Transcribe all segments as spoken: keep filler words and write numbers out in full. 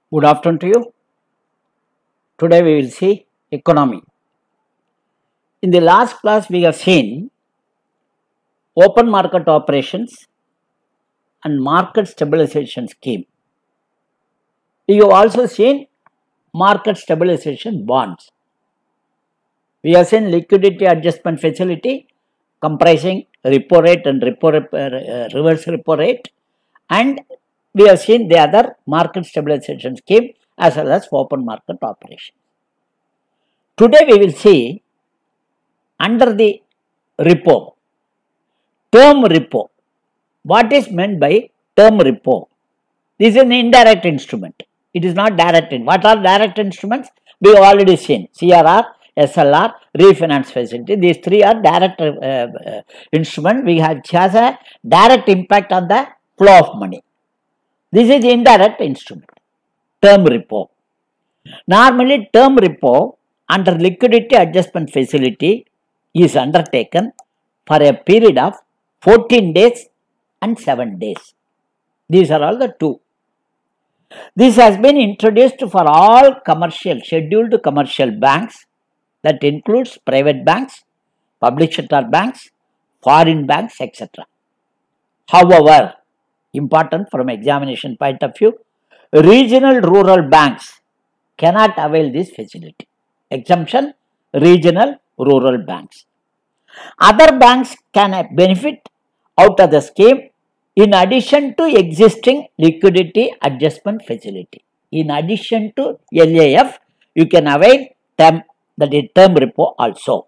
Good afternoon to you. Today we will see economy. In the last class we have seen open market operations and market stabilization scheme. We have also seen market stabilization bonds. We have seen liquidity adjustment facility comprising repo rate and repo rep, uh, reverse repo rate, and we have seen the other market stabilization scheme as well as open market operation. Today we will see under the repo, term repo. What is meant by term repo? This is an indirect instrument. It is not direct. What are direct instruments? We have already seen C R R, S L R, refinance facility. These three are direct uh, uh, instrument. We have has a direct impact on the flow of money. This is indirect instrument, term repo. Normally, term repo under liquidity adjustment facility is undertaken for a period of fourteen days and seven days. These are all the two. This has been introduced for all commercial, scheduled commercial banks, that includes private banks, public sector banks, foreign banks, et cetera. However, important from examination point of view, regional rural banks cannot avail this facility. Exemption, regional rural banks. Other banks can benefit out of the scheme in addition to existing liquidity adjustment facility. In addition to L A F, you can avail term, that is term repo also.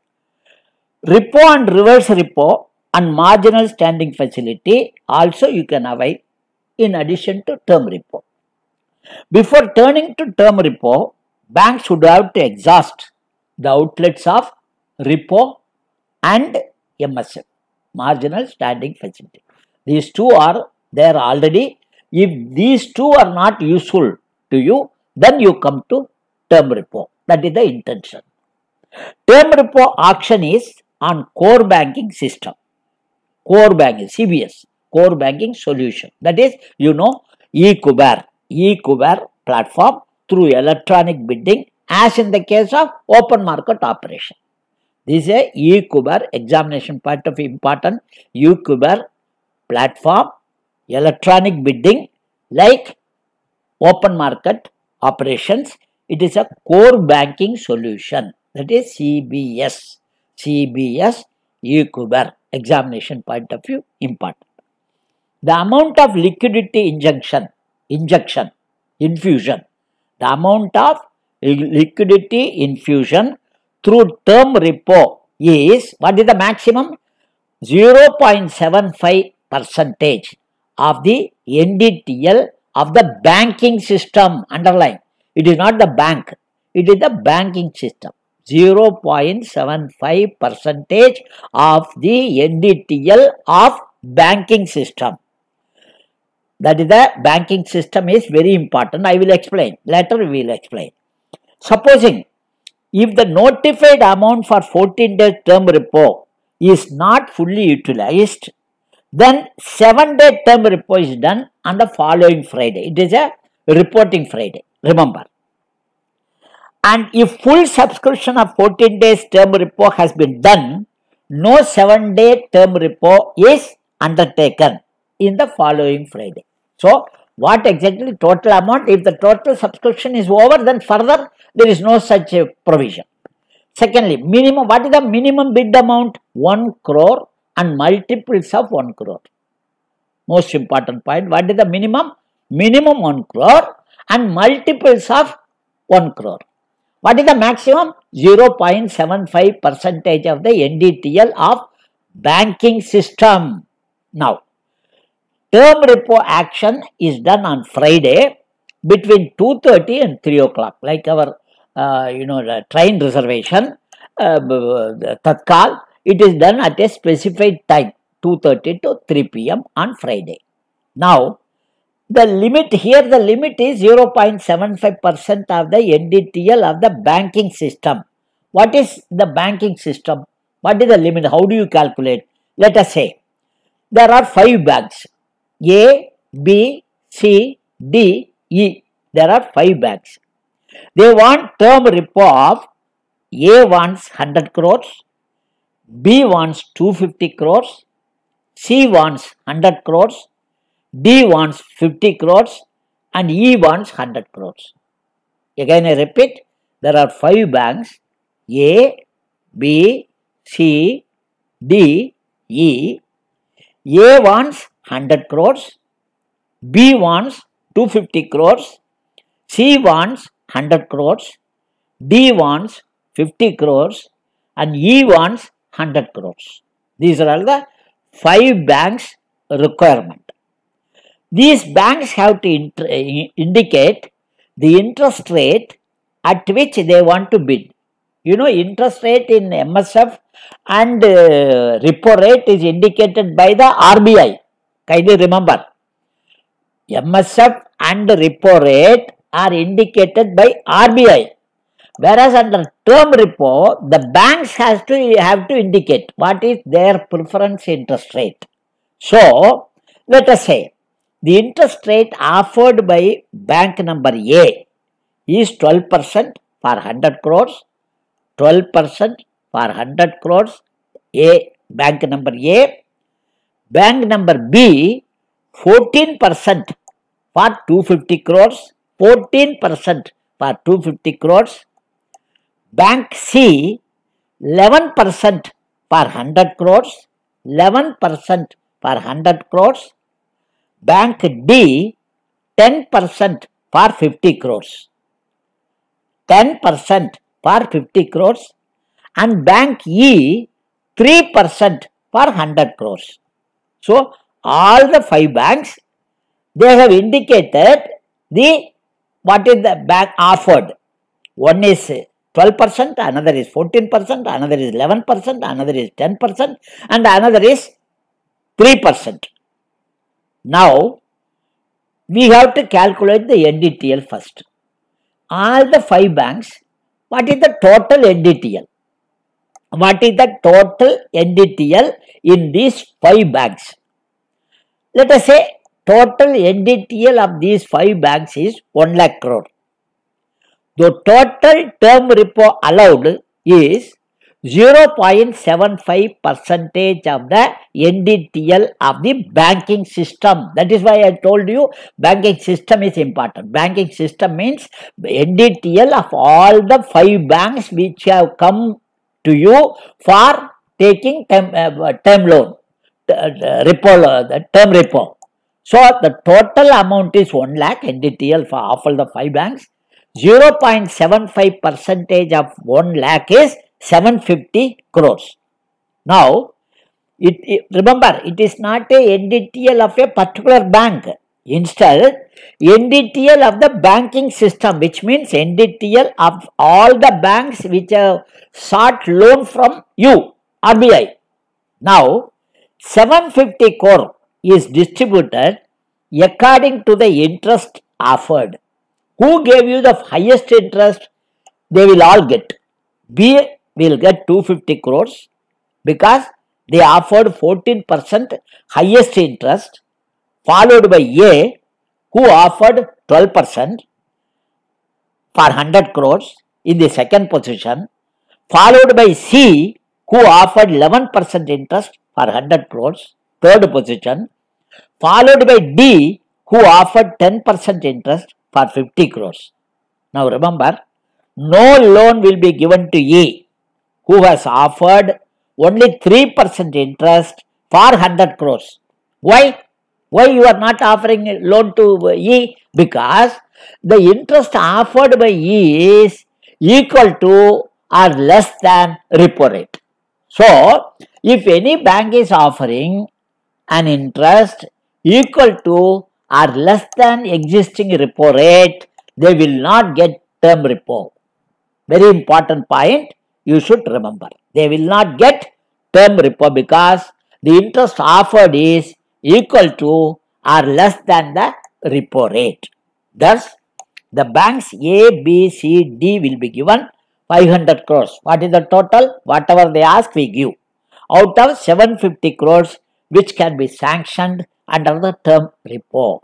Repo and reverse repo and marginal standing facility also you can avail in addition to term repo. Before turning to term repo, banks would have to exhaust the outlets of repo and M S F, marginal standing facility. These two are there already. If these two are not useful to you, then you come to term repo. That is the intention. Term repo auction is on core banking system. Core banking, C B S, core banking solution. That is, you know, eKuber, eKuber platform through electronic bidding, as in the case of open market operation. This is a eKuber examination point of important. eKuber platform, electronic bidding, like open market operations. It is a core banking solution. That is C B S. C B S eKuber examination point of view important. The amount of liquidity injection, injection, infusion, the amount of liquidity infusion through term repo is, what is the maximum? zero point seven five percentage of the N D T L of the banking system. Underline, it is not the bank, it is the banking system. zero point seven five percentage of the N D T L of banking system. That is the banking system is very important. I will explain. Later we will explain. Supposing if the notified amount for fourteen days term repo is not fully utilized, then seven day term repo is done on the following Friday. It is a reporting Friday, remember. And if full subscription of fourteen days term repo has been done, no seven day term repo is undertaken in the following Friday. So, what exactly total amount? If the total subscription is over, then further there is no such a provision. Secondly, minimum, what is the minimum bid amount? one crore and multiples of one crore. Most important point, what is the minimum? Minimum one crore and multiples of one crore. What is the maximum? zero point seven five percentage of the N D T L of banking system. Now, term repo action is done on Friday between two thirty and three o'clock, like our uh, you know the train reservation, uh, Tatkal. It is done at a specified time, two thirty to three P M on Friday. Now, the limit here, the limit is zero point seven five percent of the N D T L of the banking system. What is the banking system? What is the limit? How do you calculate? Let us say there are five banks, A, B, C, D, E. there are five banks. They want term repo of A wants one hundred crores, B wants two hundred fifty crores, C wants one hundred crores, D wants fifty crores, and E wants one hundred crores. Again I repeat, there are five banks, A, B, C, D, E. A wants one hundred crores, B wants two hundred fifty crores, C wants one hundred crores, D wants fifty crores, and E wants one hundred crores. These are all the five banks requirement. These banks have to indicate the interest rate at which they want to bid. You know, interest rate in M S F and uh, repo rate is indicated by the R B I. Kindly remember, M S F and repo rate are indicated by R B I. Whereas under term repo, the banks has to have to indicate what is their preference interest rate. So, let us say the interest rate offered by bank number A is twelve percent for one hundred crores, twelve percent for one hundred crores, A, bank number A. Bank number B, fourteen percent for two hundred fifty crores, fourteen percent for two hundred fifty crores. Bank C, eleven percent for one hundred crores, eleven percent for one hundred crores. Bank D, ten percent for fifty crores. ten percent for fifty crores. And Bank E, three percent for one hundred crores. So, all the five banks, they have indicated the what is the bank offered. One is twelve percent, another is fourteen percent, another is eleven percent, another is ten percent, and another is three percent. Now, we have to calculate the N D T L first. All the five banks, what is the total N D T L? What is the total N D T L in these five banks? Let us say total N D T L of these five banks is one lakh crore. The total term repo allowed is zero point seven five percentage of the N D T L of the banking system. That is why I told you banking system is important. Banking system means N D T L of all the five banks which have come to you for taking term, uh, term loan, uh, repo, the term repo. So, the total amount is one lakh N D T L for all the five banks. zero point seven five percentage of one lakh is seven hundred fifty crores. Now, it, it, remember, it is not a N D T L of a particular bank. Instead, N D T L of the banking system, which means N D T L of all the banks which have sought loan from you, R B I. Now, seven hundred fifty crore is distributed according to the interest offered. Who gave you the highest interest? They will all get. B will get two hundred fifty crores because they offered fourteen percent highest interest, followed by A who offered twelve percent for one hundred crores in the second position, followed by C who offered eleven percent interest for one hundred crores, third position, followed by D who offered ten percent interest for fifty crores. Now remember, no loan will be given to E who has offered only three percent interest for one hundred crores. Why? Why you are not offering a loan to E? Because the interest offered by E is equal to or less than repo rate. So, if any bank is offering an interest equal to or less than existing repo rate, they will not get term repo. Very important point you should remember. They will not get term repo because the interest offered is equal to or less than the repo rate. Thus, the banks A, B, C, D will be given five hundred crores. What is the total? Whatever they ask, we give. Out of seven hundred fifty crores which can be sanctioned under the term repo.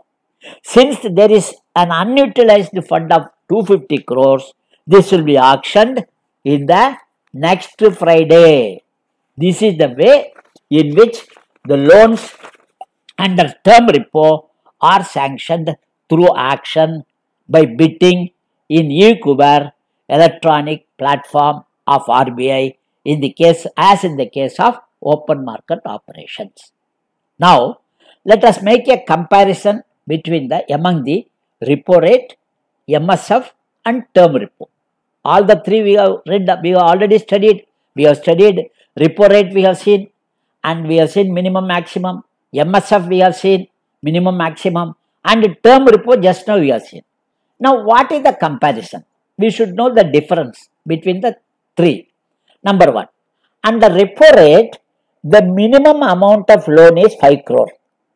Since there is an unutilized fund of two hundred fifty crores, this will be auctioned in the next Friday. This is the way in which the loans under term repo are sanctioned through action by bidding in e-Kuber electronic platform of R B I in the case as in the case of open market operations. Now, let us make a comparison between the among the repo rate, M S F and term repo. All the three we have read, we have already studied. We have studied repo rate we have seen, and we have seen minimum maximum. M S F we have seen minimum maximum, and term repo just now we have seen. Now what is the comparison? We should know the difference between the three. Number one, under repo rate, the minimum amount of loan is five crore.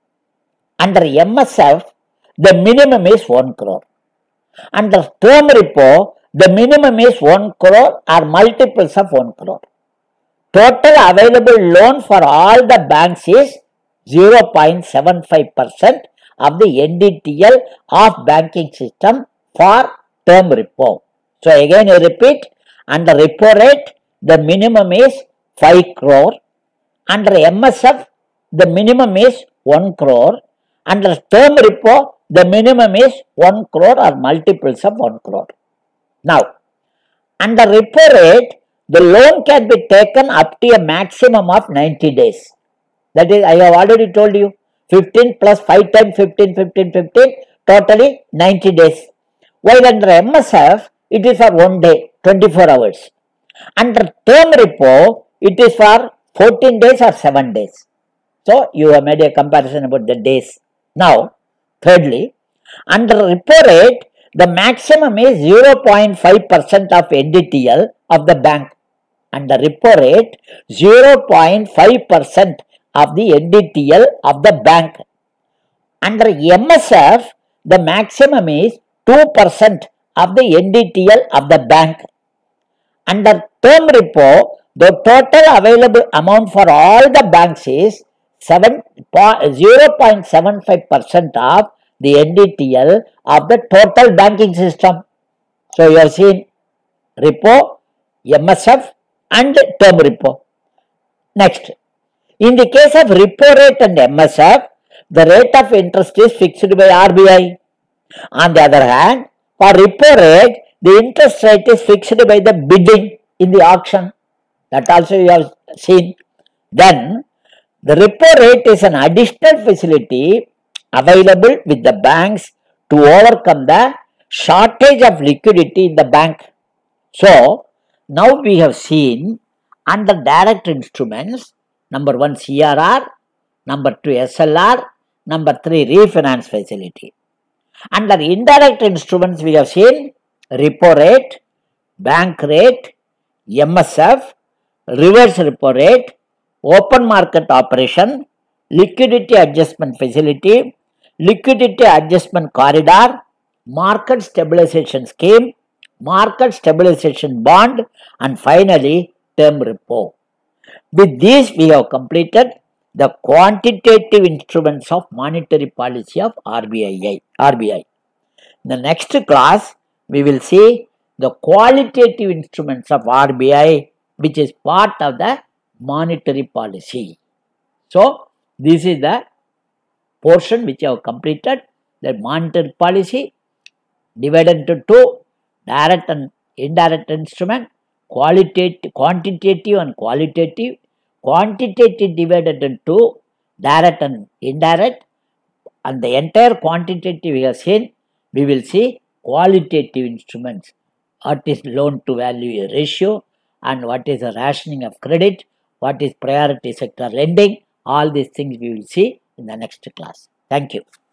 Under M S F, the minimum is one crore. Under term repo, the minimum is one crore or multiples of one crore. Total available loan for all the banks is zero point seven five percent of the N D T L of banking system for term repo. So again I repeat, under repo rate, the minimum is five crore. Under M S F, the minimum is one crore. Under term repo, the minimum is one crore or multiples of one crore. Now, under repo rate, the loan can be taken up to a maximum of ninety days. That is, I have already told you, fifteen plus five times fifteen, fifteen, fifteen, totally ninety days. While under M S F, it is for one day, twenty-four hours. Under term repo, it is for fourteen days or seven days. So, you have made a comparison about the days. Now, thirdly, under repo rate, the maximum is zero point five percent of N D T L of the bank. Under repo rate, zero point five percent of the N D T L of the bank. Under M S F, the maximum is two percent of the N D T L of the bank. Under term repo, the total available amount for all the banks is zero point seven five percent of the N D T L of the total banking system. So, you have seen repo, M S F and term repo. Next, in the case of repo rate and M S F, the rate of interest is fixed by R B I. On the other hand, for repo rate, the interest rate is fixed by the bidding in the auction. That also you have seen. Then, the repo rate is an additional facility available with the banks to overcome the shortage of liquidity in the bank. So, now we have seen under direct instruments, number one C R R, number two S L R, number three refinance facility. Under indirect instruments, we have seen repo rate, bank rate, M S F, reverse repo rate, open market operation, liquidity adjustment facility, liquidity adjustment corridor, market stabilization scheme, market stabilization bond, and finally term repo. With these, we have completed the quantitative instruments of monetary policy of R B I. R B I. In the next class, we will see the qualitative instruments of R B I, which is part of the monetary policy. So, this is the portion which I have completed, the monetary policy divided into two, direct and indirect instrument, qualitative, quantitative and qualitative, quantitative divided into direct and indirect, and the entire quantitative we have seen, we will see qualitative instruments, what is loan to value ratio and what is the rationing of credit, what is priority sector lending, all these things we will see in the next class. Thank you.